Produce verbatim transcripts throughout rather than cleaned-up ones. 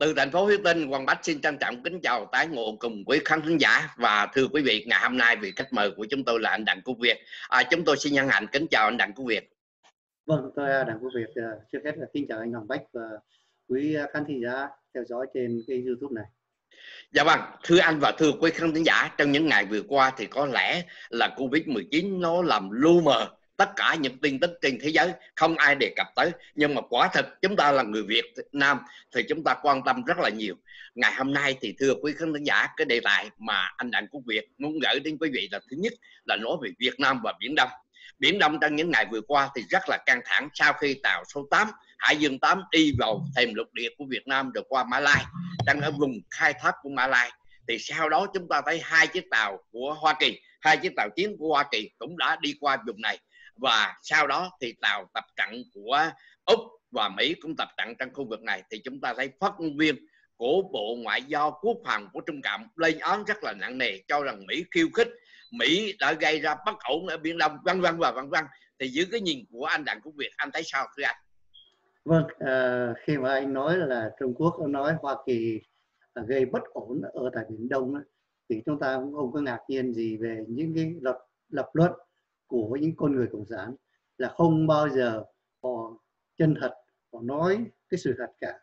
Từ thành phố Hiếu Tinh, Quang Bách xin trân trọng kính chào tái ngộ cùng quý khán thính giả. Và thưa quý vị, ngày hôm nay vị khách mời của chúng tôi là anh Đặng Quốc Việt. À, chúng tôi xin nhân hạnh kính chào anh Đặng Quốc Việt. Vâng, tôi là Đặng Quốc Việt. Trước hết là kính chào anh Hoàng Bách và quý khán thính giả theo dõi trên cái YouTube này. Dạ vâng, thưa anh và thưa quý khán thính giả, trong những ngày vừa qua thì có lẽ là Covid mười chín nó làm lu mờ tất cả những tin tức trên thế giới, không ai đề cập tới. Nhưng mà quả thật chúng ta là người Việt Nam thì chúng ta quan tâm rất là nhiều. Ngày hôm nay thì thưa quý khán thính giả, cái đề tài mà anh Đặng Quốc Việt muốn gửi đến quý vị là thứ nhất là nói về Việt Nam và Biển Đông. Biển Đông trong những ngày vừa qua thì rất là căng thẳng sau khi tàu số tám Hải Dương tám đi vào thềm lục địa của Việt Nam rồi qua Mã Lai, đang ở vùng khai thác của Mã Lai. Thì sau đó chúng ta thấy hai chiếc tàu của Hoa Kỳ, hai chiếc tàu chiến của Hoa Kỳ cũng đã đi qua vùng này. Và sau đó thì tàu tập trận của Úc và Mỹ cũng tập trận trong khu vực này. Thì chúng ta thấy phát ngôn viên của Bộ Ngoại giao Quốc phòng của Trung Cộng lên án rất là nặng nề, cho rằng Mỹ khiêu khích, Mỹ đã gây ra bất ổn ở Biển Đông, vân vân và vân vân. Thì dưới cái nhìn của anh Đặng Quốc Việt, anh thấy sao thưa anh? Vâng, à, khi mà anh nói là Trung Quốc nói Hoa Kỳ gây bất ổn ở tại Biển Đông thì chúng ta cũng không có ngạc nhiên gì về những cái lập lập luận của những con người cộng sản, là không bao giờ họ chân thật, họ nói cái sự thật cả.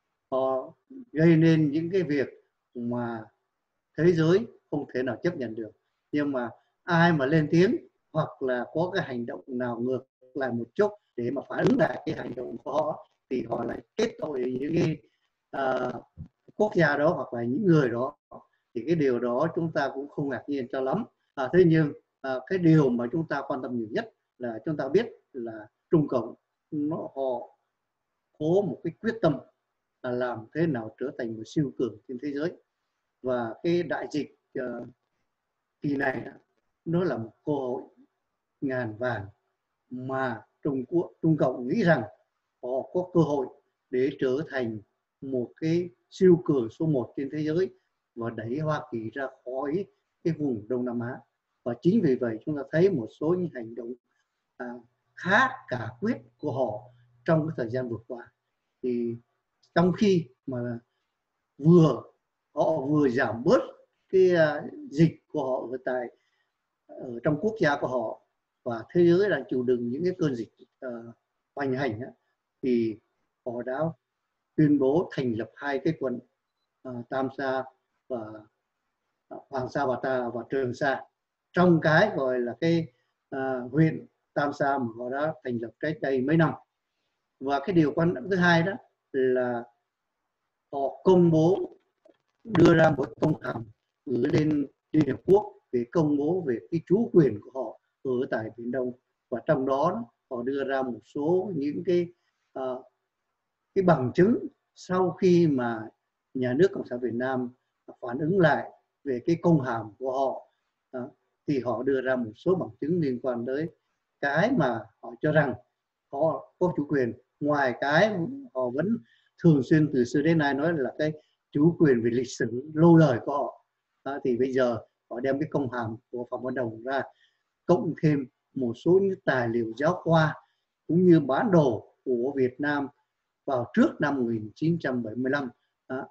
Họ gây nên những cái việc mà thế giới không thể nào chấp nhận được. Nhưng mà ai mà lên tiếng hoặc là có cái hành động nào ngược lại một chút để mà phản ứng lại cái hành động của họ thì họ lại kết tội những cái uh, quốc gia đó hoặc là những người đó. Thì cái điều đó chúng ta cũng không ngạc nhiên cho lắm. À, thế nhưng à, cái điều mà chúng ta quan tâm nhiều nhất là chúng ta biết là Trung Cộng nó họ có một cái quyết tâm là làm thế nào trở thành một siêu cường trên thế giới. Và cái đại dịch uh, kỳ này nó là một cơ hội ngàn vàng mà Trung Quốc, Trung Cộng nghĩ rằng họ có cơ hội để trở thành một cái siêu cường số một trên thế giới và đẩy Hoa Kỳ ra khỏi cái vùng Đông Nam Á. Và chính vì vậy chúng ta thấy một số những hành động à, khá cả quyết của họ trong cái thời gian vừa qua. Thì trong khi mà vừa họ vừa giảm bớt cái uh, dịch của họ ở tại ở trong quốc gia của họ và thế giới đang chịu đựng những cái cơn dịch uh, hoành hành á, thì họ đã tuyên bố thành lập hai cái quận uh, Tam Sa và uh, Hoàng Sa và Ta và Trường Sa trong cái gọi là cái uh, huyện Tam Sa mà họ đã thành lập cách đây mấy năm. Và cái điều quan trọng thứ hai đó là họ công bố đưa ra một công hàm gửi lên Liên Hợp Quốc về công bố về cái chủ quyền của họ ở tại Biển Đông, và trong đó họ đưa ra một số những cái uh, cái bằng chứng sau khi mà nhà nước Cộng sản Việt Nam phản ứng lại về cái công hàm của họ, uh, thì họ đưa ra một số bằng chứng liên quan tới cái mà họ cho rằng họ có chủ quyền, ngoài cái họ vẫn thường xuyên từ xưa đến nay nói là cái chủ quyền về lịch sử lâu đời của họ. À, thì bây giờ họ đem cái công hàm của Phạm Văn Đồng ra, cộng thêm một số những tài liệu giáo khoa cũng như bản đồ của Việt Nam vào trước năm một nghìn chín trăm bảy mươi lăm, à,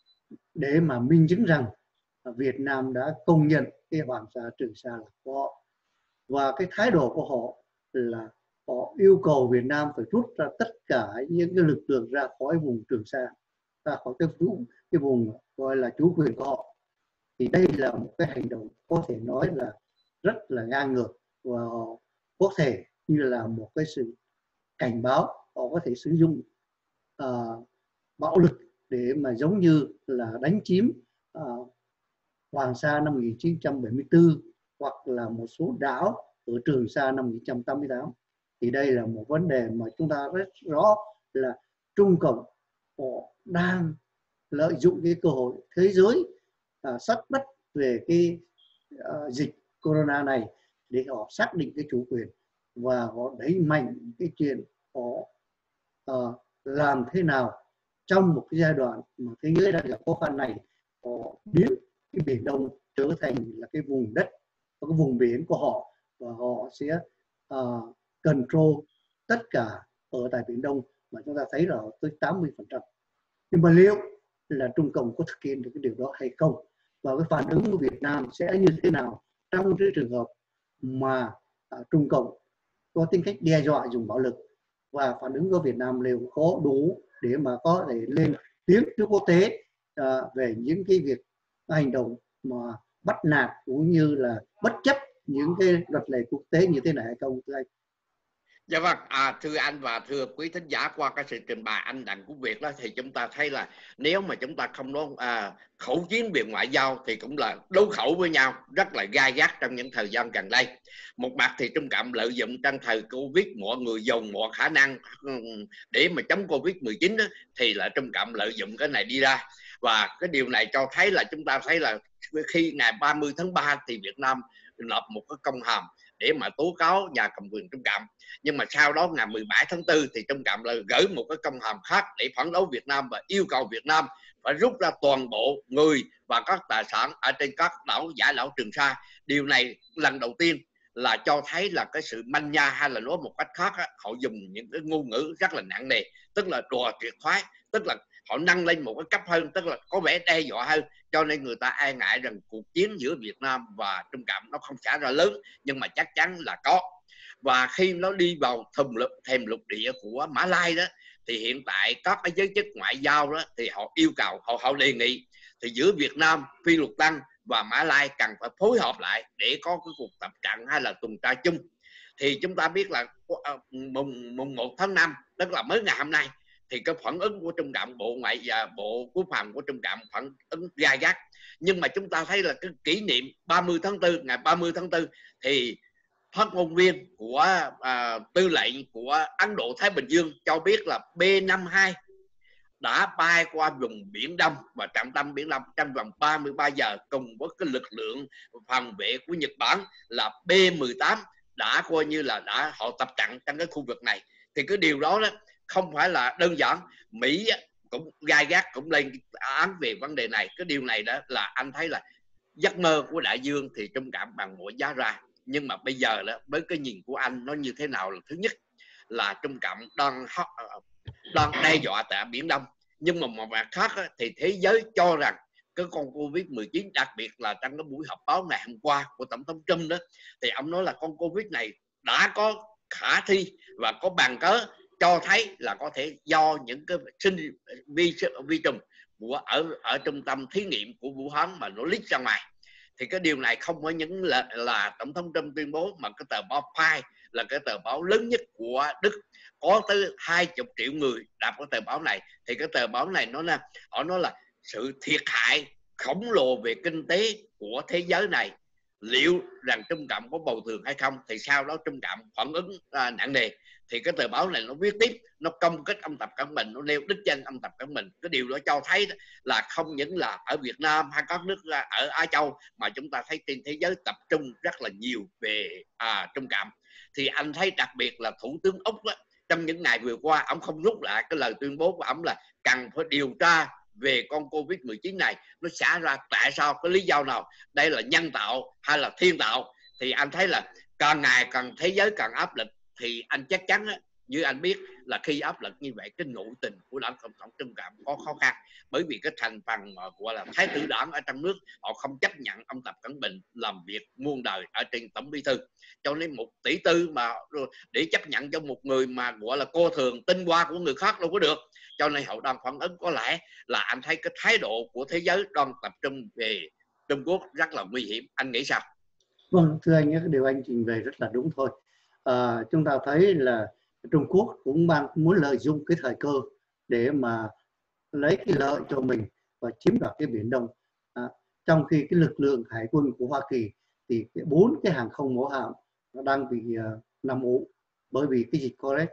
để mà minh chứng rằng Việt Nam đã công nhận cái Hoàng Sa Trường Sa là của họ. Và cái thái độ của họ là họ yêu cầu Việt Nam phải rút ra tất cả những cái lực lượng ra khỏi vùng Trường Sa, ra khỏi cái vùng, cái vùng gọi là chủ quyền của họ. Thì đây là một cái hành động có thể nói là rất là ngang ngược, và họ có thể như là một cái sự cảnh báo họ có thể sử dụng uh, bạo lực để mà giống như là đánh chiếm uh, Hoàng Sa năm một nghìn chín trăm bảy mươi tư hoặc là một số đảo ở Trường Sa năm một nghìn chín trăm tám mươi tám. Thì đây là một vấn đề mà chúng ta rất rõ là Trung Cộng họ đang lợi dụng cái cơ hội thế giới à, sát bách về cái à, dịch corona này để họ xác định cái chủ quyền, và họ đẩy mạnh cái chuyện họ à, làm thế nào trong một cái giai đoạn mà thế giới đang gặp khó khăn này, họ biến cái Biển Đông trở thành là cái vùng đất, cái vùng biển của họ, và họ sẽ uh, control tất cả ở tại Biển Đông, mà chúng ta thấy là tới tám mươi phần trăm. Nhưng mà liệu là Trung Cộng có thực hiện được cái điều đó hay không, và cái phản ứng của Việt Nam sẽ như thế nào trong cái trường hợp mà à, Trung Cộng có tính cách đe dọa dùng bạo lực, và phản ứng của Việt Nam đều có đủ để mà có thể lên tiếng trước quốc tế à, về những cái việc hành động mà bắt nạt cũng như là bất chấp những cái luật lệ quốc tế như thế này hay không, thưa anh? Dạ vâng, à, thưa anh và thưa quý thính giả, qua cái sự trình bày anh Đặng Quốc Việt đó thì chúng ta thấy là nếu mà chúng ta không nói à, khẩu chiến về ngoại giao thì cũng là đấu khẩu với nhau rất là gai gắt trong những thời gian gần đây. Một mặt thì Trung Cộng lợi dụng trong thời Covid mọi người dùng mọi khả năng để mà chống Covid mười chín đó, thì là Trung Cộng lợi dụng cái này đi ra, và cái điều này cho thấy là chúng ta thấy là khi ngày ba mươi tháng ba thì Việt Nam lập một cái công hàm để mà tố cáo nhà cầm quyền Trung Cộng, nhưng mà sau đó ngày mười bảy tháng tư thì Trung Cộng là gửi một cái công hàm khác để phản đối Việt Nam và yêu cầu Việt Nam phải rút ra toàn bộ người và các tài sản ở trên các đảo Giải đảo Trường Sa. Điều này lần đầu tiên là cho thấy là cái sự manh nha, hay là nói một cách khác á, họ dùng những cái ngôn ngữ rất là nặng nề, tức là đùa triệt thoái, tức là họ nâng lên một cái cấp hơn, tức là có vẻ đe dọa hơn, cho nên người ta e ngại rằng cuộc chiến giữa Việt Nam và Trung Cộng nó không xảy ra lớn, nhưng mà chắc chắn là có. Và khi nó đi vào thềm lục, thềm lục địa của Mã Lai đó, thì hiện tại các cái giới chức ngoại giao đó thì họ yêu cầu, họ, họ đề nghị thì giữa Việt Nam, Phi Luật Tân và Mã Lai cần phải phối hợp lại để có cái cuộc tập trận hay là tuần tra chung. Thì chúng ta biết là mùng, mùng một tháng năm, tức là mới ngày hôm nay, thì cái phản ứng của Trung Cộng, Bộ Ngoại và Bộ Quốc phòng của Trung Cộng phản ứng gai gắt. Nhưng mà chúng ta thấy là cái kỷ niệm ba mươi tháng tư, ngày ba mươi tháng tư thì phát ngôn viên của à, tư lệnh của Ấn Độ Thái Bình Dương cho biết là B năm mươi hai đã bay qua vùng Biển Đông và trọng tâm Biển Đông trong vòng ba mươi ba giờ, cùng với cái lực lượng phòng vệ của Nhật Bản là B mười tám đã coi như là đã họ tập trận trong cái khu vực này. Thì cái điều đó, đó không phải là đơn giản. Mỹ cũng gai gắt, cũng lên án về vấn đề này. Cái điều này đó là anh thấy là giấc mơ của đại dương thì Trung Cộng bằng mọi giá ra. Nhưng mà bây giờ đó, với cái nhìn của anh nó như thế nào? Là thứ nhất là Trung Cộng đang đang đe dọa tại Biển Đông, nhưng mà một mặt khác á, thì thế giới cho rằng cái con Covid mười chín, đặc biệt là trong cái buổi họp báo ngày hôm qua của Tổng thống Trump đó, thì ông nói là con Covid này đã có khả thi và có bằng cớ cho thấy là có thể do những cái sinh vi vi trùng của ở ở trung tâm thí nghiệm của Vũ Hán mà nó leak ra ngoài. Thì cái điều này không phải những là, là Tổng thống Trump tuyên bố, mà cái tờ báo Pi là cái tờ báo lớn nhất của Đức, có tới hai mươi triệu người đọc cái tờ báo này. Thì cái tờ báo này nó là họ nói là sự thiệt hại khổng lồ về kinh tế của thế giới này, liệu rằng Trung Cộng có bồi thường hay không. Thì sau đó Trung Cộng phản ứng à, nặng nề. Thì cái tờ báo này nó viết tiếp, nó công kích ông Tập Cận Bình, nó nêu đích danh ông Tập Cận Bình. Cái điều đó cho thấy là không những là ở Việt Nam hay các nước ở Á Châu, mà chúng ta thấy trên thế giới tập trung rất là nhiều về à, Trung Cộng. Thì anh thấy đặc biệt là Thủ tướng Úc đó, trong những ngày vừa qua ông không rút lại cái lời tuyên bố của ông là cần phải điều tra về con Covid mười chín này nó xảy ra tại sao, cái lý do nào, đây là nhân tạo hay là thiên tạo. Thì anh thấy là càng ngày càng thế giới càng áp lực. Thì anh chắc chắn á, như anh biết là khi áp lực như vậy, cái nội tình của đảng Cộng sản Trung Cộng có khó khăn, bởi vì cái thành phần gọi là thái tử đảng ở trong nước họ không chấp nhận ông Tập Cận Bình làm việc muôn đời ở trên tổng bí thư. Cho nên một tỷ tư mà để chấp nhận cho một người mà gọi là cô thường tinh hoa của người khác đâu có được. Cho nên họ đang phản ứng, có lẽ là anh thấy cái thái độ của thế giới đang tập trung về Trung Quốc rất là nguy hiểm. Anh nghĩ sao? Vâng, thưa anh, cái điều anh trình bày rất là đúng thôi. À, chúng ta thấy là Trung Quốc cũng mang muốn lợi dụng cái thời cơ để mà lấy cái lợi cho mình và chiếm đoạt cái Biển Đông. À, trong khi cái lực lượng hải quân của Hoa Kỳ thì cái bốn cái hàng không mẫu hạm nó đang bị uh, nằm ủ bởi vì cái dịch Covid.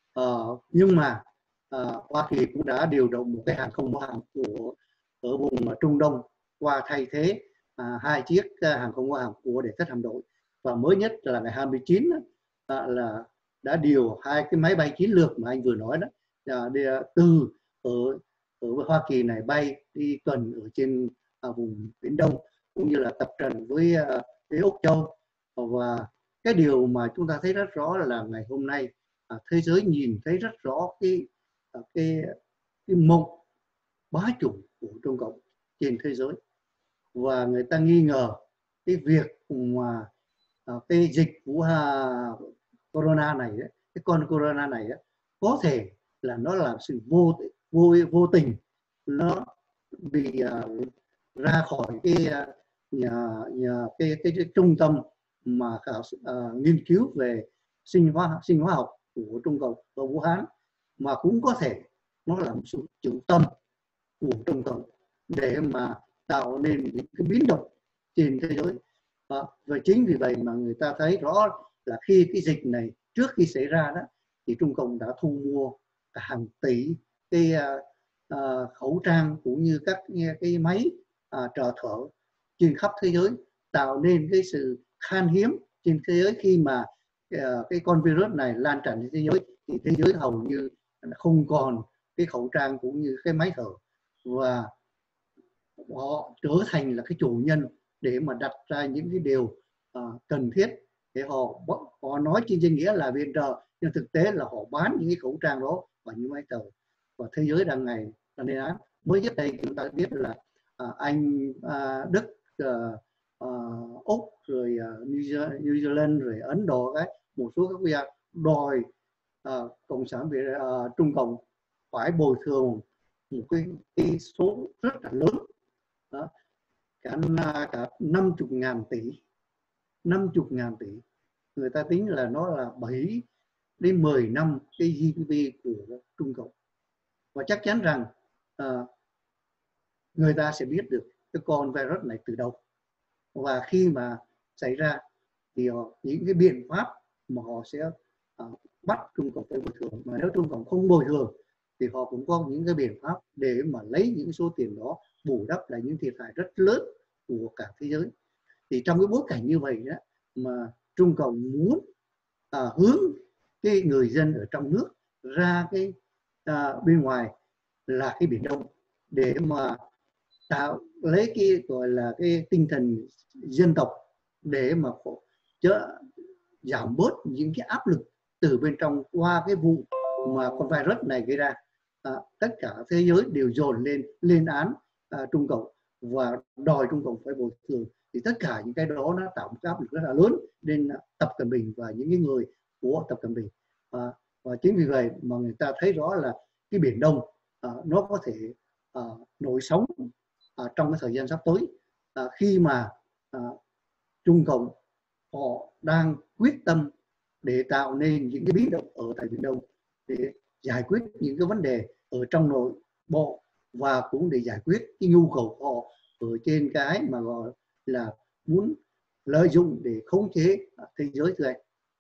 Uh, nhưng mà uh, Hoa Kỳ cũng đã điều động một cái hàng không mẫu hạm của ở vùng Trung Đông qua thay thế À, hai chiếc uh, hàng không mẫu hạm của để các hạm đội. Và mới nhất là ngày hai mươi chín uh, là đã điều hai cái máy bay chiến lược mà anh vừa nói đó uh, đi, uh, từ ở ở Hoa Kỳ này bay đi tuần ở trên uh, vùng Biển Đông, cũng như là tập trận với uh, với Úc Châu. Và cái điều mà chúng ta thấy rất rõ là ngày hôm nay uh, thế giới nhìn thấy rất rõ cái uh, cái cái mộng bá chủ của Trung Cộng trên thế giới. Và người ta nghi ngờ cái việc mà cái dịch của corona này, cái con corona này có thể là nó là sự vô vô vô tình, nó bị uh, ra khỏi cái uh, nhà, nhà cái, cái cái trung tâm mà khảo uh, nghiên cứu về sinh hóa sinh hóa học của Trung Cộng ở Vũ Hán, mà cũng có thể nó là một sự chủ tâm của Trung Cộng để mà tạo nên những cái biến động trên thế giới. À, và chính vì vậy mà người ta thấy rõ là khi cái dịch này trước khi xảy ra đó thì Trung Cộng đã thu mua cả hàng tỷ cái uh, uh, khẩu trang cũng như các cái máy uh, trợ thở trên khắp thế giới, tạo nên cái sự khan hiếm trên thế giới. Khi mà uh, cái con virus này lan tràn trên thế giới thì thế giới hầu như không còn cái khẩu trang cũng như cái máy thở, và họ trở thành là cái chủ nhân để mà đặt ra những cái điều uh, cần thiết để họ họ nói trên danh nghĩa là viện trợ, nhưng thực tế là họ bán những cái khẩu trang đó và những máy thở, và thế giới đang ngày đang lên án. Mới nhất đây chúng ta biết là uh, Anh, uh, Đức, uh, uh, Úc, rồi uh, New Zealand, rồi Ấn Độ, cái một số các quốc gia đòi uh, cộng sản Việt uh, Trung Cộng phải bồi thường một cái, cái số rất là lớn đó, cả cả năm mươi ngàn tỷ năm mươi ngàn tỷ. Người ta tính là nó là bảy đến mười năm cái giê đê pê của Trung Cộng. Và chắc chắn rằng uh, người ta sẽ biết được cái con virus này từ đâu, và khi mà xảy ra thì họ, những cái biện pháp mà họ sẽ uh, bắt Trung Cộng phải bồi thường, mà nếu Trung Cộng không bồi thường thì họ cũng có những cái biện pháp để mà lấy những số tiền đó bù đắp lại những thiệt hại rất lớn của cả thế giới. Thì trong cái bối cảnh như vậy đó, mà Trung Cộng muốn à, hướng cái người dân ở trong nước ra cái à, bên ngoài là cái Biển Đông, để mà tạo lấy cái gọi là cái tinh thần dân tộc để mà chớ, giảm bớt những cái áp lực từ bên trong qua cái vụ mà con virus này gây ra. À, tất cả thế giới đều dồn lên lên án à, Trung Cộng và đòi Trung Cộng phải bồi thường. Thì tất cả những cái đó nó tạo một cái áp lực rất là lớn lên Tập Cận Bình và những cái người của Tập Cận Bình. À, và chính vì vậy mà người ta thấy rõ là cái Biển Đông à, nó có thể à, nổi sóng à, trong cái thời gian sắp tới, à, khi mà à, Trung Cộng họ đang quyết tâm để tạo nên những cái biến động ở tại Biển Đông, để giải quyết những cái vấn đề ở trong nội bộ, và cũng để giải quyết cái nhu cầu của họ ở trên cái mà gọi là muốn lợi dụng để khống chế thế giới thưa anh.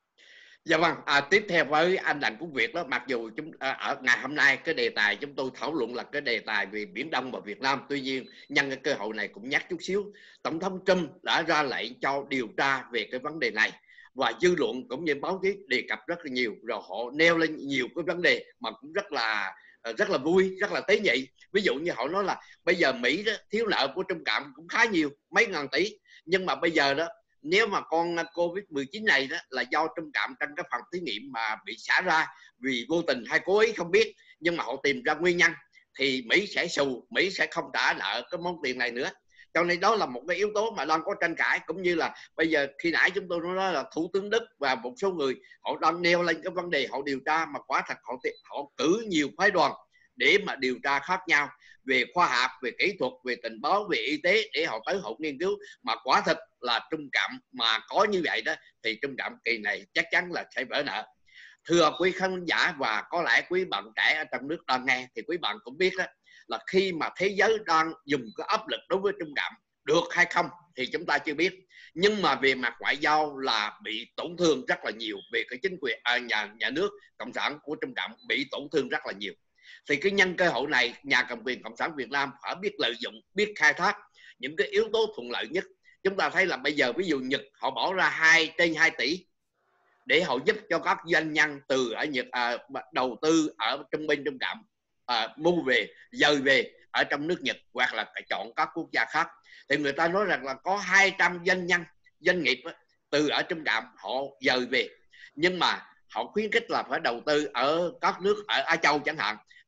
Dạ vâng, à, tiếp theo với anh Đặng Quốc Việt đó, mặc dù chúng à, ở ngày hôm nay cái đề tài chúng tôi thảo luận là cái đề tài về Biển Đông và Việt Nam, tuy nhiên nhân cái cơ hội này cũng nhắc chút xíu, Tổng thống Trump đã ra lệnh cho điều tra về cái vấn đề này, và dư luận cũng như báo chí đề cập rất là nhiều, rồi họ nêu lên nhiều cái vấn đề mà cũng rất là rất là vui, rất là tế nhị. Ví dụ như họ nói là bây giờ Mỹ đó, thiếu nợ của Trung Cộng cũng khá nhiều, mấy ngàn tỷ, nhưng mà bây giờ đó nếu mà con Covid mười chín này đó là do Trung Cộng trong cái phần thí nghiệm mà bị xả ra vì vô tình hay cố ý không biết, nhưng mà họ tìm ra nguyên nhân thì Mỹ sẽ xù, Mỹ sẽ không trả nợ cái món tiền này nữa. Cho nên đó là một cái yếu tố mà đang có tranh cãi. Cũng như là bây giờ khi nãy chúng tôi nói là Thủ tướng Đức và một số người họ đang nêu lên cái vấn đề họ điều tra, mà quả thật họ, họ cử nhiều phái đoàn để mà điều tra khác nhau về khoa học, về kỹ thuật, về tình báo, về y tế, để họ tới họ nghiên cứu. Mà quả thật là Trung Cộng mà có như vậy đó thì Trung Cộng kỳ này chắc chắn là sẽ vỡ nợ. Thưa quý khán giả và có lẽ quý bạn trẻ ở trong nước đang nghe, thì quý bạn cũng biết đó, là khi mà thế giới đang dùng cái áp lực đối với Trung Cộng, được hay không thì chúng ta chưa biết, nhưng mà về mặt ngoại giao là bị tổn thương rất là nhiều, về cái chính quyền à, nhà nhà nước cộng sản của Trung Cộng bị tổn thương rất là nhiều. Thì cái nhân cơ hội này, nhà cầm quyền cộng sản Việt Nam phải biết lợi dụng, biết khai thác những cái yếu tố thuận lợi nhất. Chúng ta thấy là bây giờ ví dụ Nhật họ bỏ ra hai trên hai tỷ để họ giúp cho các doanh nhân từ ở Nhật à, đầu tư ở trong bên Trung Cộng à, mua về, dời về ở trong nước Nhật, hoặc là chọn các quốc gia khác. Thì người ta nói rằng là có hai trăm doanh nhân, doanh nghiệp từ ở Trung Cộng họ dời về, nhưng mà họ khuyến khích là phải đầu tư ở các nước ở Á Châu chẳng hạn,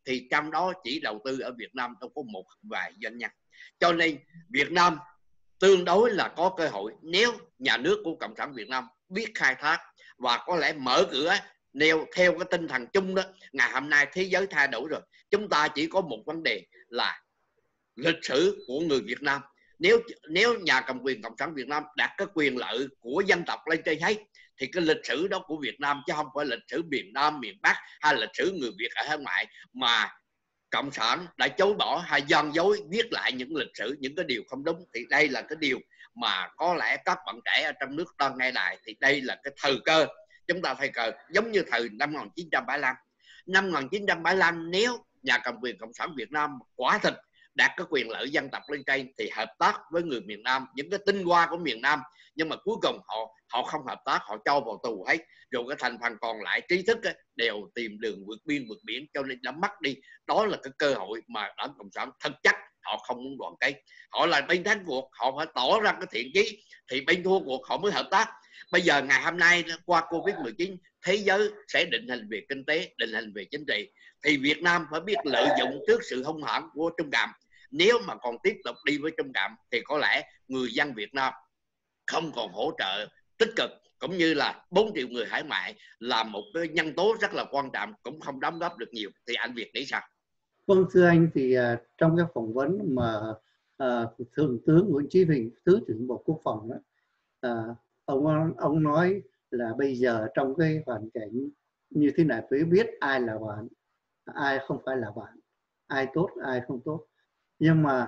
thì trong đó chỉ đầu tư ở Việt Nam đâu có một vài doanh nhân. Cho nên Việt Nam tương đối là có cơ hội nếu nhà nước của Cộng sản Việt Nam biết khai thác và có lẽ mở cửa nêu theo cái tinh thần chung đó. Ngày hôm nay thế giới thay đổi rồi, chúng ta chỉ có một vấn đề là lịch sử của người Việt Nam. Nếu nếu nhà cầm quyền Cộng sản Việt Nam đặt cái quyền lợi của dân tộc lên trên hết thì cái lịch sử đó của Việt Nam, chứ không phải lịch sử miền Nam, miền Bắc hay lịch sử người Việt ở hải ngoại mà Cộng sản đã chối bỏ hay gian dối viết lại những lịch sử, những cái điều không đúng. Thì đây là cái điều mà có lẽ các bạn trẻ ở trong nước đang nghe lại, thì đây là cái thời cơ chúng ta thay cờ, giống như thời năm một nghìn chín trăm bảy mươi lăm. Năm một nghìn chín trăm bảy mươi lăm nếu nhà cầm quyền Cộng sản Việt Nam quả thực đạt cái quyền lợi dân tộc lên trên thì hợp tác với người miền Nam, những cái tinh hoa của miền Nam, nhưng mà cuối cùng họ họ không hợp tác, họ cho vào tù hết, rồi cái thành phần còn lại trí thức ấy, đều tìm đường vượt biên vượt biển, cho nên đã mất đi. Đó là cái cơ hội mà đảng Cộng sản thực chất họ không muốn đoàn kết. Họ là bên thắng cuộc, họ phải tỏ ra cái thiện chí, thì bên thua cuộc họ mới hợp tác. Bây giờ ngày hôm nay qua Covid mười chín, thế giới sẽ định hình về kinh tế, định hình về chính trị, thì Việt Nam phải biết lợi dụng trước sự hung hãn của Trung Cộng. Nếu mà còn tiếp tục đi với Trung Cộng thì có lẽ người dân Việt Nam không còn hỗ trợ tích cực, cũng như là bốn triệu người hải ngoại là một cái nhân tố rất là quan trọng, cũng không đóng góp được nhiều. Thì anh Việt nghĩ sao? Vâng, thưa anh, thì uh, trong cái phỏng vấn mà uh, Thượng tướng Nguyễn Chí Vịnh, Thứ trưởng Bộ Quốc phòng đó, uh, ông ông nói là bây giờ trong cái hoàn cảnh như thế này phải biết ai là bạn, ai không phải là bạn, ai tốt, ai không tốt. Nhưng mà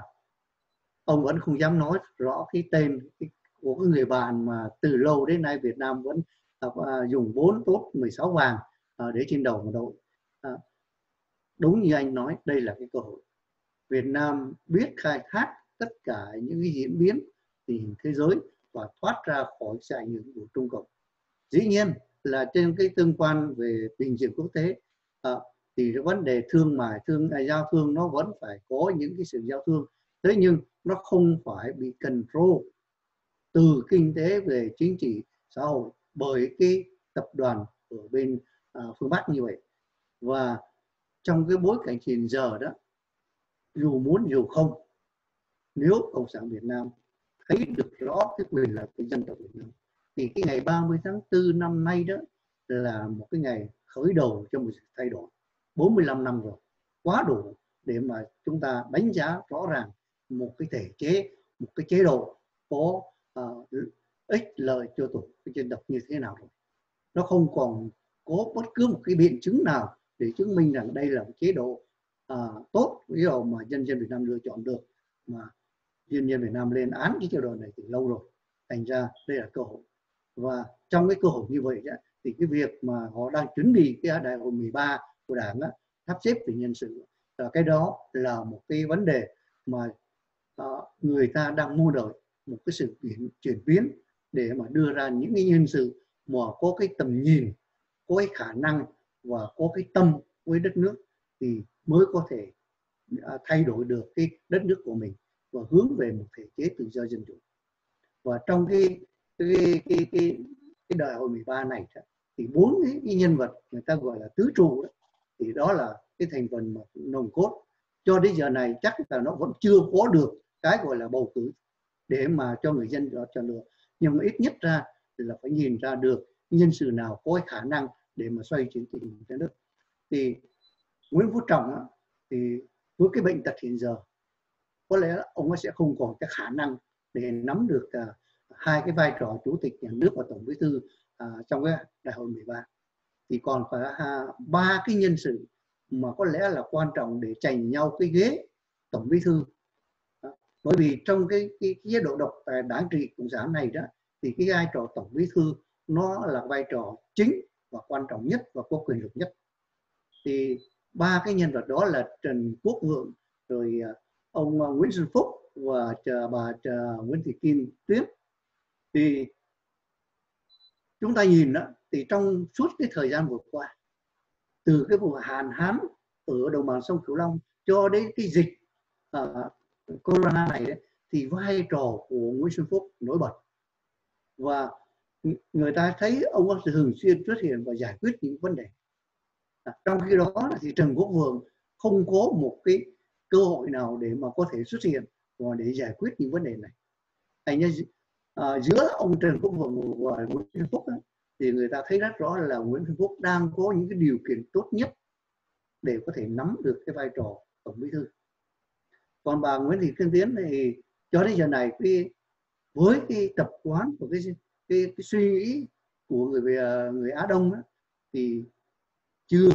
ông vẫn không dám nói rõ cái tên của cái người bạn mà từ lâu đến nay Việt Nam vẫn uh, dùng bốn tốt mười sáu vàng uh, để trên đầu một đội. Uh, đúng như anh nói, đây là cái cơ hội. Việt Nam biết khai thác tất cả những cái diễn biến tình hình thế giới và thoát ra khỏi sự ảnh hưởng của Trung Cộng. Dĩ nhiên là trên cái tương quan về bình diện quốc tế à, thì cái vấn đề thương mại, thương à, giao thương nó vẫn phải có những cái sự giao thương. Thế nhưng nó không phải bị control từ kinh tế về chính trị xã hội bởi cái tập đoàn ở bên à, phương Bắc như vậy. Và trong cái bối cảnh hiện giờ đó, dù muốn dù không, nếu Cộng sản Việt Nam thấy được rõ cái quyền lợi của dân tộc Việt Nam thì cái ngày ba mươi tháng tư năm nay đó là một cái ngày khởi đầu cho một sự thay đổi. bốn mươi lăm năm rồi, quá đủ để mà chúng ta đánh giá rõ ràng một cái thể chế, một cái chế độ có uh, ích lợi cho tổ quốc dân tộc như thế nào rồi. Nó không còn có bất cứ một cái biện chứng nào để chứng minh rằng đây là một chế độ uh, tốt, ví dụ mà nhân dân Việt Nam lựa chọn được, mà nhân dân Việt Nam lên án cái chế độ này từ lâu rồi. Thành ra đây là cơ hội. Và trong cái cơ hội như vậy thì cái việc mà họ đang chuẩn bị cái đại hội mười ba của Đảng á, sắp xếp về nhân sự, cái đó là một cái vấn đề mà uh, người ta đang mong đợi một cái sự chuyển, chuyển biến để mà đưa ra những cái nhân sự mà có cái tầm nhìn, có cái khả năng và có cái tâm với đất nước thì mới có thể uh, thay đổi được cái đất nước của mình và hướng về một thể chế tự do dân chủ. Và trong cái cái cái cái, cái đại hội mười ba này thì bốn cái, cái nhân vật người ta gọi là tứ trụ đó, thì đó là cái thành phần mà nồng cốt. Cho đến giờ này chắc là nó vẫn chưa có được cái gọi là bầu cử để mà cho người dân đó chọn được, nhưng mà ít nhất ra thì là phải nhìn ra được nhân sự nào có khả năng để mà xoay chuyển tình hình đất nước. Thì Nguyễn Phú Trọng á, thì với cái bệnh tật hiện giờ có lẽ ông ấy sẽ không còn cái khả năng để nắm được uh, hai cái vai trò chủ tịch nhà nước và tổng bí thư uh, trong cái đại hội mười ba. Thì còn phải uh, ba cái nhân sự mà có lẽ là quan trọng để tranh nhau cái ghế tổng bí thư. Uh, bởi vì trong cái, cái, cái chế độ độc tài đảng trị cộng sản này đó thì cái vai trò tổng bí thư nó là vai trò chính và quan trọng nhất và có quyền lực nhất. Thì ba cái nhân vật đó là Trần Quốc Vượng, rồi uh, ông Nguyễn Xuân Phúc và bà Nguyễn Thị Kim Tuyết. Thì chúng ta nhìn đó, thì trong suốt cái thời gian vừa qua, từ cái vụ hạn hán ở đồng bằng sông Cửu Long cho đến cái dịch uh, corona này đấy, thì vai trò của Nguyễn Xuân Phúc nổi bật. Và người ta thấy ông ấy thường xuyên xuất hiện và giải quyết những vấn đề. À, trong khi đó thì Trần Quốc Vượng không có một cái cơ hội nào để mà có thể xuất hiện và để giải quyết những vấn đề này. Thành ra à, giữa ông Trần Quốc Vượng và Nguyễn Xuân Phúc á, thì người ta thấy rất rõ là Nguyễn Xuân Phúc đang có những cái điều kiện tốt nhất để có thể nắm được cái vai trò tổng bí thư. Còn bà Nguyễn Thị Kim Tiến thì cho đến giờ này cái với cái tập quán của cái cái, cái suy nghĩ của người người Á Đông á, thì chưa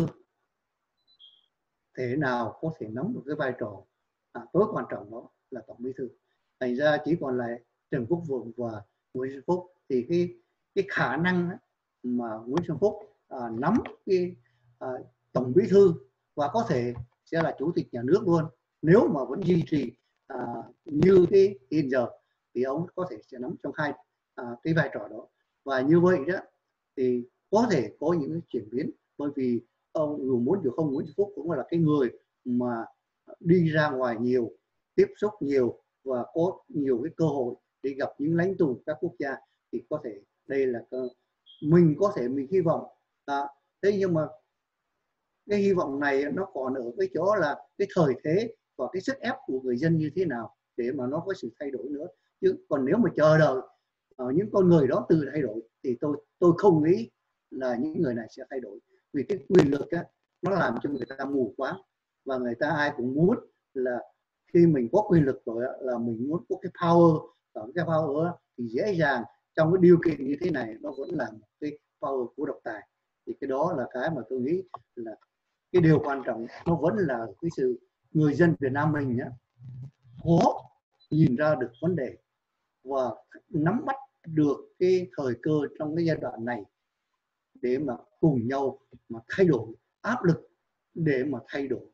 thể nào có thể nắm được cái vai trò à, tối quan trọng đó là tổng bí thư. Thành ra chỉ còn lại Trần Quốc Vượng và Nguyễn Xuân Phúc, thì cái cái khả năng mà Nguyễn Xuân Phúc à, nắm cái à, tổng bí thư và có thể sẽ là chủ tịch nhà nước luôn, nếu mà vẫn duy trì à, như cái hiện giờ, thì ông có thể sẽ nắm trong hai à, cái vai trò đó. Và như vậy đó thì có thể có những cái chuyển biến, bởi vì ông dù muốn dù không, Nguyễn Xuân Phúc cũng là cái người mà đi ra ngoài nhiều, tiếp xúc nhiều và có nhiều cái cơ hội để gặp những lãnh tụ các quốc gia, thì có thể đây là cơ, mình có thể mình hy vọng à, thế nhưng mà cái hy vọng này nó còn ở cái chỗ là cái thời thế và cái sức ép của người dân như thế nào để mà nó có sự thay đổi nữa. Chứ còn nếu mà chờ đợi uh, những con người đó tự thay đổi thì tôi tôi không nghĩ là những người này sẽ thay đổi, vì cái quyền lực á, nó làm cho người ta mù quáng, và người ta ai cũng muốn là khi mình có quyền lực rồi á, là mình muốn có cái power, và cái power á, thì dễ dàng trong cái điều kiện như thế này nó vẫn là một cái power của độc tài. Thì cái đó là cái mà tôi nghĩ là cái điều quan trọng, nó vẫn là cái sự người dân Việt Nam mình nhé, khó nhìn ra được vấn đề và nắm bắt được cái thời cơ trong cái giai đoạn này để mà cùng nhau mà thay đổi, áp lực để mà thay đổi.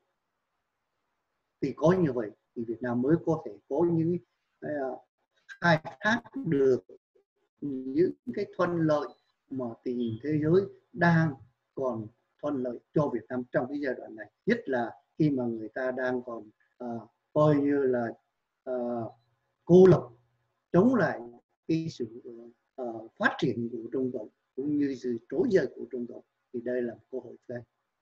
Thì có như vậy thì Việt Nam mới có thể có những uh, khai thác được những cái thuận lợi mà tình hình thế giới đang còn thuận lợi cho Việt Nam trong cái giai đoạn này, nhất là khi mà người ta đang còn uh, coi như là uh, cô lập, chống lại cái sự uh, phát triển của Trung Cộng cũng như sự trỗi dậy của Trung Cộng, thì đây là một cơ hội đây.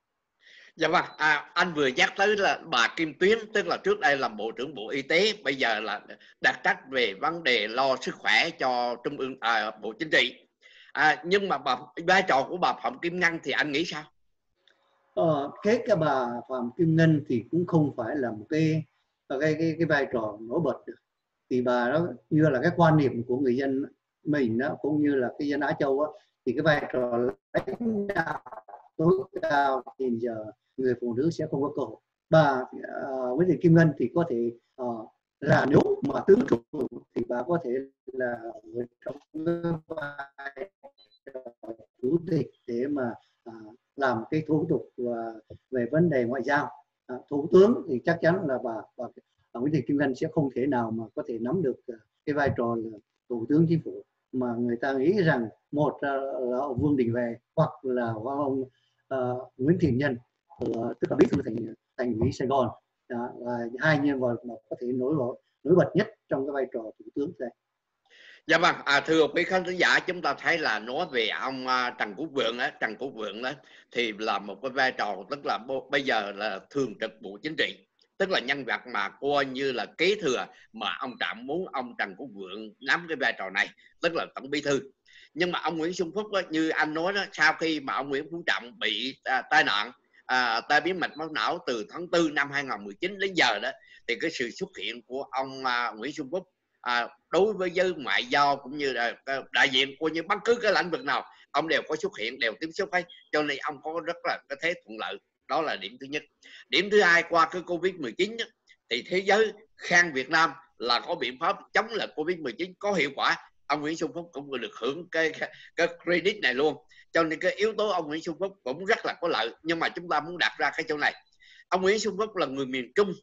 Dạ vâng, à, anh vừa nhắc tới là bà Kim Tuyến, tức là trước đây là Bộ trưởng Bộ Y tế, bây giờ là đặc trách về vấn đề lo sức khỏe cho Trung ương à, Bộ Chính trị. À, nhưng mà bà, vai trò của bà Phạm Kim Ngân thì anh nghĩ sao? Ờ, cái cái bà Phạm Kim Ngân thì cũng không phải là một cái cái cái, cái vai trò nổi bật được. Thì bà đó như là cái quan niệm của người dân mình đó, cũng như là cái dân Á Châu đó, thì cái vai trò lãnh đạo tối cao thì giờ người phụ nữ sẽ không có cơ hội. Bà uh, với Kim Ngân thì có thể uh, là nếu mà tứ trụ thì bà có thể là ở trong vai chủ tịch để mà uh, làm cái thủ tục và về vấn đề ngoại giao. Uh, thủ tướng thì chắc chắn là bà, bà, bà Nguyễn Thị Kim Ngân sẽ không thể nào mà có thể nắm được uh, cái vai trò là thủ tướng chính phủ, mà người ta nghĩ rằng một uh, là ông Vương Đình Huệ hoặc là ông uh, Nguyễn Thiện Nhân, uh, tức là bí thư thành thành ủy Sài Gòn, đó, là hai nhân vật mà có thể nổi bật nổi bật nhất trong cái vai trò thủ tướng đây. Dạ vâng, à, thưa quý khán giả, chúng ta thấy là nói về ông uh, Trần Quốc Vượng á, Trần Quốc Vượng đó thì là một cái vai trò, tức là bây giờ là thường trực Bộ Chính trị, tức là nhân vật mà coi như là kế thừa mà ông Trạm muốn ông Trần Quốc Vượng nắm cái vai trò này, tức là tổng bí thư. Nhưng mà ông Nguyễn Xuân Phúc đó, như anh nói đó, sau khi mà ông Nguyễn Phú Trọng bị à, tai nạn à, tai biến mạch máu não từ tháng tư năm hai nghìn không trăm mười chín đến giờ đó, thì cái sự xuất hiện của ông à, Nguyễn Xuân Phúc à, đối với giới ngoại giao cũng như là đại diện của những bất cứ cái lĩnh vực nào ông đều có xuất hiện, đều tiếp xúc ấy, cho nên ông có rất là cái thế thuận lợi. Đó là điểm thứ nhất. Điểm thứ hai, qua cái Covid mười chín đó, thì thế giới khen Việt Nam là có biện pháp chống lại Covid mười chín có hiệu quả. Ông Nguyễn Xuân Phúc cũng được hưởng cái, cái credit này luôn, cho nên cái yếu tố ông Nguyễn Xuân Phúc cũng rất là có lợi. Nhưng mà chúng ta muốn đặt ra cái chỗ này, ông Nguyễn Xuân Phúc là người miền Trung,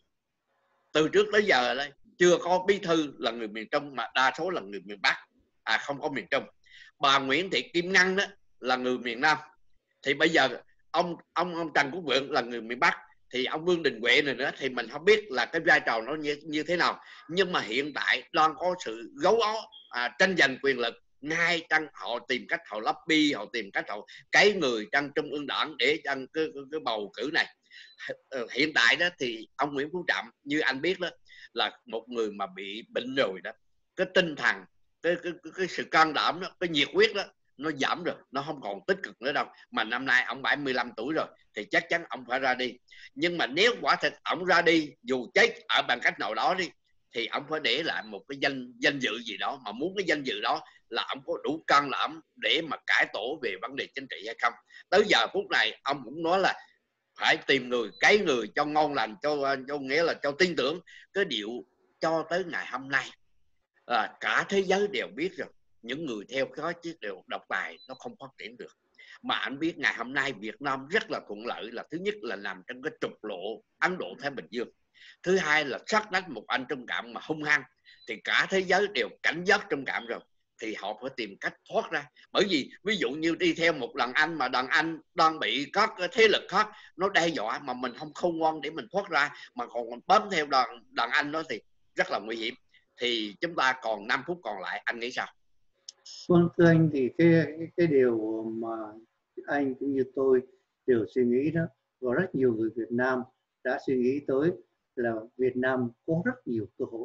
từ trước tới giờ đây chưa có bí thư là người miền Trung, mà đa số là người miền Bắc, à không có miền Trung. Bà Nguyễn Thị Kim Ngân đó là người miền Nam. Thì bây giờ ông ông ông Trần Quốc Vượng là người miền Bắc, thì ông Vương Đình Huệ này nữa thì mình không biết là cái vai trò nó như, như thế nào. Nhưng mà hiện tại đang có sự gấu ó à, tranh giành quyền lực ngay trong họ tìm cách họ lobby, họ tìm cách họ cấy người trong Trung ương Đảng để trong cái, cái, cái bầu cử này. Hiện tại đó thì ông Nguyễn Phú Trọng như anh biết đó là một người mà bị bệnh rồi đó, cái tinh thần, cái cái, cái, cái sự can đảm đó, cái nhiệt huyết đó nó giảm rồi, nó không còn tích cực nữa đâu. Mà năm nay ông bảy mươi lăm tuổi rồi thì chắc chắn ông phải ra đi. Nhưng mà nếu quả thật ông ra đi, dù chết ở bằng cách nào đó đi, thì ông phải để lại một cái danh danh dự gì đó. Mà muốn cái danh dự đó là ông có đủ can đảm để mà cải tổ về vấn đề chính trị hay không. Tới giờ phút này ông cũng nói là phải tìm người, cái người cho ngon lành, cho cho nghĩa là cho tin tưởng. Cái điệu cho tới ngày hôm nay là cả thế giới đều biết rồi, những người theo cái chiếc đều độc tài nó không phát triển được. Mà anh biết ngày hôm nay Việt Nam rất là thuận lợi, là thứ nhất là nằm trong cái trục lộ Ấn Độ Thái Bình Dương, thứ hai là sát đánh một anh Trung Cộng mà hung hăng, thì cả thế giới đều cảnh giác Trung Cộng rồi, thì họ phải tìm cách thoát ra. Bởi vì ví dụ như đi theo một đàn anh mà đàn anh đang bị các thế lực khác nó đe dọa, mà mình không khôn ngoan để mình thoát ra, mà còn bám theo đàn đàn anh đó thì rất là nguy hiểm. Thì chúng ta còn năm phút còn lại, anh nghĩ sao? Vâng, thưa anh, thì cái, cái cái điều mà anh cũng như tôi đều suy nghĩ đó, và rất nhiều người Việt Nam đã suy nghĩ tới, là Việt Nam có rất nhiều cơ hội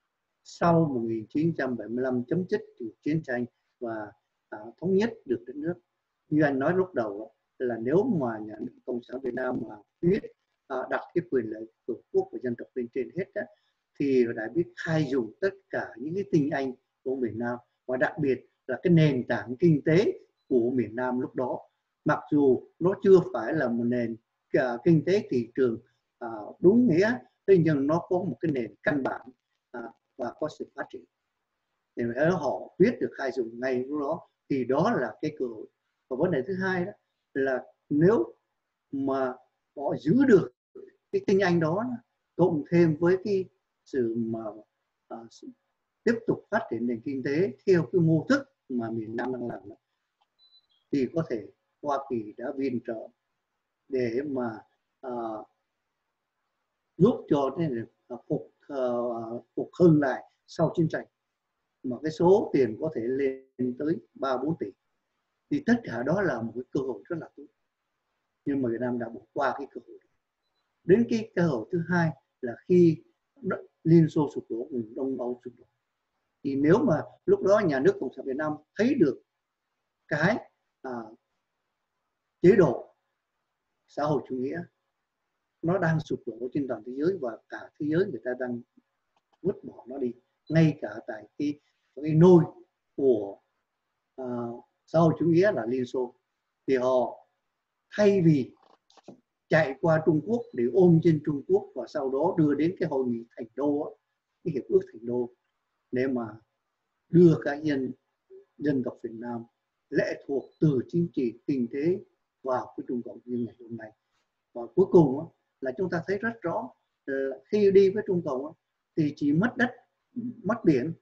sau một nghìn chín trăm bảy mươi lăm chấm dứt chiến tranh và à, thống nhất được đất nước. Như anh nói lúc đầu là nếu mà nhà nước Cộng sản Việt Nam mà biết à, đặt cái quyền lợi tổ quốc của dân tộc lên trên hết đó, thì đã biết khai dùng tất cả những cái tinh anh của miền Nam, và đặc biệt là cái nền tảng kinh tế của miền Nam lúc đó, mặc dù nó chưa phải là một nền uh, kinh tế thị trường uh, đúng nghĩa, thế nhưng nó có một cái nền căn bản uh, và có sự phát triển. Thì đó họ biết được khai dùng ngay lúc đó, thì đó là cái cơ hội. Và vấn đề thứ hai đó là nếu mà họ giữ được cái tinh anh đó, cộng thêm với cái sự mà uh, tiếp tục phát triển nền kinh tế theo cái mô thức mà miền Nam đang làm, thì có thể Hoa Kỳ đã viện trợ để mà uh, giúp cho nên phục uh, phục hưng lại sau chiến tranh, mà cái số tiền có thể lên tới ba bốn tỷ. Thì tất cả đó là một cái cơ hội rất là tốt, nhưng mà Việt Nam đã bỏ qua cái cơ hội. Đến cái cơ hội thứ hai là khi Liên Xô sụp đổ, miền Đông Âu sụp đổ, thì nếu mà lúc đó nhà nước Cộng sản Việt Nam thấy được cái à, chế độ xã hội chủ nghĩa nó đang sụp đổ trên toàn thế giới, và cả thế giới người ta đang vứt bỏ nó đi, ngay cả tại cái, cái nôi của à, xã hội chủ nghĩa là Liên Xô, thì họ thay vì chạy qua Trung Quốc để ôm trên Trung Quốc và sau đó đưa đến cái hội nghị Thành Đô, cái hiệp ước Thành Đô, để mà đưa cá nhân dân tộc Việt Nam lệ thuộc từ chính trị kinh tế vào cái Trung Cộng như ngày hôm nay. Và cuối cùng là chúng ta thấy rất rõ là khi đi với Trung Cộng thì chỉ mất đất, mất biển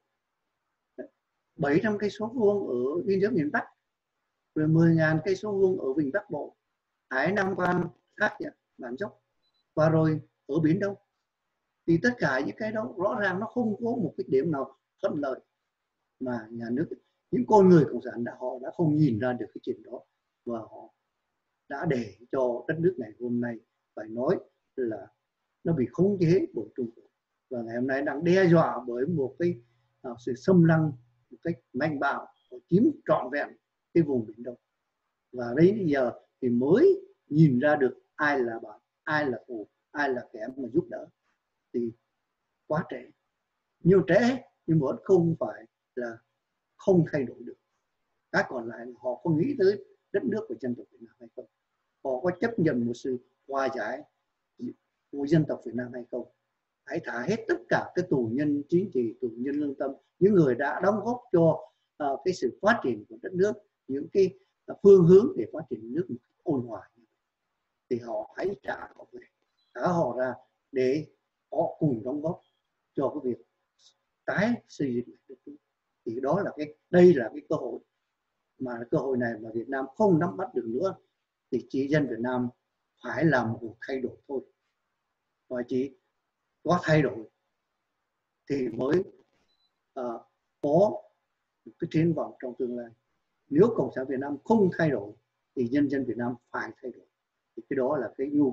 bảy trăm cây số vuông ở biên giới miền Bắc, rồi mười nghìn cây số vuông ở Vịnh Bắc Bộ, Hải Nam Quan, Thác Bản Dốc, và rồi ở Biển Đông. Thì tất cả những cái đó rõ ràng nó không có một cái điểm nào thuận lợi, mà nhà nước, những con người cộng sản đã họ đã không nhìn ra được cái chuyện đó, và họ đã để cho đất nước này hôm nay phải nói là nó bị khống chế bởi Trung Quốc, và ngày hôm nay đang đe dọa bởi một cái uh, sự xâm lăng một cách mạnh bạo, chiếm trọn vẹn cái vùng Biển Đông. Và đến bây giờ thì mới nhìn ra được ai là bạn, ai là thù, ai là kẻ mà giúp đỡ. Thì quá trễ, nhiều trễ, nhưng vẫn không phải là không thay đổi được. Cái còn lại là họ có nghĩ tới đất nước của dân tộc Việt Nam hay không, họ có chấp nhận một sự hòa giải của dân tộc Việt Nam hay không. Hãy thả hết tất cả cái tù nhân chính trị, tù nhân lương tâm, những người đã đóng góp cho uh, cái sự phát triển của đất nước, những cái uh, phương hướng để phát triển nước một cách ôn hòa, thì họ hãy trả họ về, thả họ ra để họ cùng đóng góp cho cái việc tái xây dựng đất nước. Thì đó là cái, đây là cái cơ hội, mà cơ hội này mà Việt Nam không nắm bắt được nữa, thì chỉ dân Việt Nam phải làm một thay đổi thôi, và chỉ có thay đổi thì mới uh, có một cái triển vọng trong tương lai. Nếu Cộng sản Việt Nam không thay đổi thì nhân dân Việt Nam phải thay đổi, thì cái đó là cái nhu cầu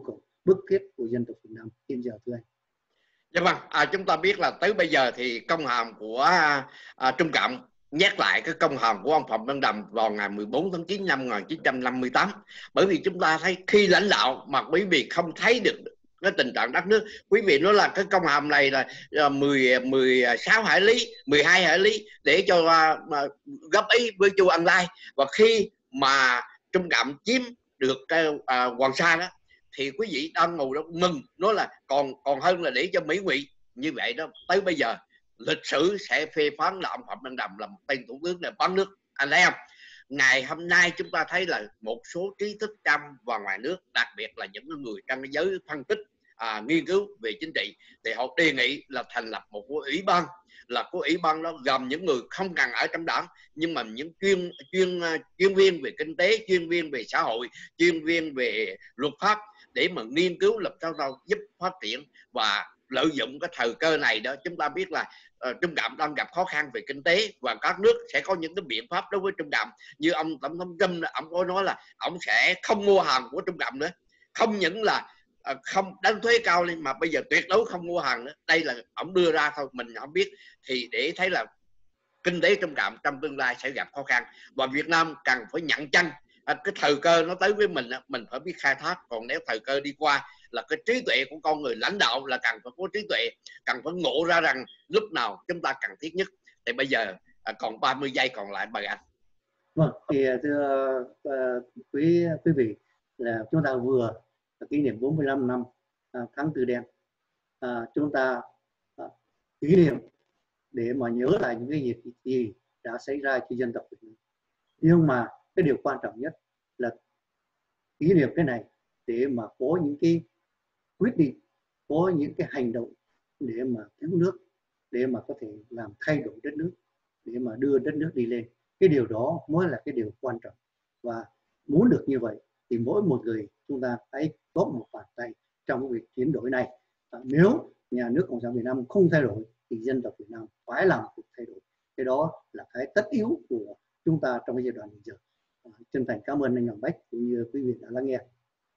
bức thiết của dân tộc Việt Nam hiện giờ thưa anh. Dạ vâng, à, chúng ta biết là tới bây giờ thì công hàm của à, Trung Cộng nhắc lại cái công hàm của ông Phạm Văn Đồng vào ngày mười bốn tháng chín năm một nghìn chín trăm năm mươi tám. Bởi vì chúng ta thấy khi lãnh đạo mà quý vị không thấy được cái tình trạng đất nước, quý vị nói là cái công hàm này là mười, mười sáu hải lý, mười hai hải lý để cho uh, góp ý với Chu Ân Lai. Và khi mà Trung Cộng chiếm được cái uh, Hoàng Sa đó thì quý vị đang ngồi đó mừng, nói là còn còn hơn là để cho Mỹ ngụy. Như vậy đó, tới bây giờ lịch sử sẽ phê phán là ông Phạm Văn Đồng là một tên thủ tướng là bán nước. Anh thấy không? Ngày hôm nay chúng ta thấy là một số trí thức trong và ngoài nước, đặc biệt là những người trong giới phân tích, à, nghiên cứu về chính trị, thì họ đề nghị là thành lập một cái ủy ban, là cái ủy ban đó gồm những người không cần ở trong đảng, nhưng mà những chuyên chuyên chuyên viên về kinh tế, chuyên viên về xã hội, chuyên viên về luật pháp, để mà nghiên cứu làm sao đâu giúp phát triển và lợi dụng cái thời cơ này đó. Chúng ta biết là uh, Trung Cộng đang gặp khó khăn về kinh tế và các nước sẽ có những cái biện pháp đối với Trung Cộng. Như ông tổng thống Trump, ông có nói là ông sẽ không mua hàng của Trung Cộng nữa, không những là uh, không đánh thuế cao lên mà bây giờ tuyệt đối không mua hàng nữa. Đây là ông đưa ra thôi, mình không biết. Thì để thấy là kinh tế Trung Cộng trong tương lai sẽ gặp khó khăn và Việt Nam cần phải nhận chân. À, cái thời cơ nó tới với mình, mình phải biết khai thác. Còn nếu thời cơ đi qua là cái trí tuệ của con người lãnh đạo là cần phải có trí tuệ, cần phải ngộ ra rằng lúc nào chúng ta cần thiết nhất. Thì bây giờ à, còn ba mươi giây còn lại, mời anh. Vâng, thì thưa uh, quý quý vị, là chúng ta vừa kỷ niệm bốn mươi lăm năm uh, tháng Tư đen. Uh, chúng ta uh, kỷ niệm để mà nhớ lại những cái gì, gì đã xảy ra cho dân tộc Việt Nam. Nhưng mà cái điều quan trọng nhất là kỷ niệm cái này để mà có những cái quyết định, có những cái hành động để mà cứu nước, để mà có thể làm thay đổi đất nước, để mà đưa đất nước đi lên. Cái điều đó mới là cái điều quan trọng. Và muốn được như vậy thì mỗi một người chúng ta hãy có một bàn tay trong việc chuyển đổi này. À, nếu nhà nước Cộng sản Việt Nam không thay đổi thì dân tộc Việt Nam phải làm việc thay đổi. Cái đó là cái tất yếu của chúng ta trong cái giai đoạn hiện giờ. À, chân thành cảm ơn anh Hoàng Bách cũng như quý vị đã lắng nghe.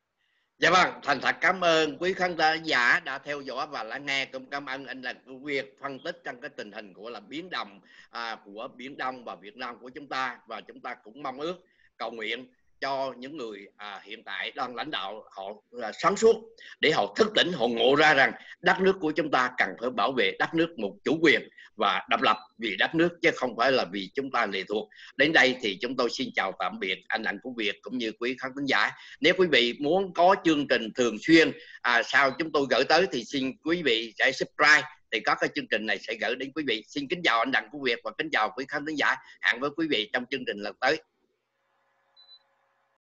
Dạ vâng, thành thật cảm ơn quý khán giả đã theo dõi và lắng nghe. Cũng cảm ơn anh là việc phân tích trong cái tình hình của là biến động à, của Biển Đông và Việt Nam của chúng ta. Và chúng ta cũng mong ước, cầu nguyện cho những người à, hiện tại đang lãnh đạo họ là sáng suốt, để họ thức tỉnh, họ ngộ ra rằng đất nước của chúng ta cần phải bảo vệ đất nước một chủ quyền và độc lập vì đất nước, chứ không phải là vì chúng ta lệ thuộc. Đến đây thì chúng tôi xin chào tạm biệt anh Anh Phú Việt cũng như quý khán giả. Nếu quý vị muốn có chương trình thường xuyên à, sau chúng tôi gửi tới thì xin quý vị hãy subscribe, thì các cái chương trình này sẽ gửi đến quý vị. Xin kính chào anh Đặng Phú Việt và kính chào quý khán giả. Hẹn với quý vị trong chương trình lần tới.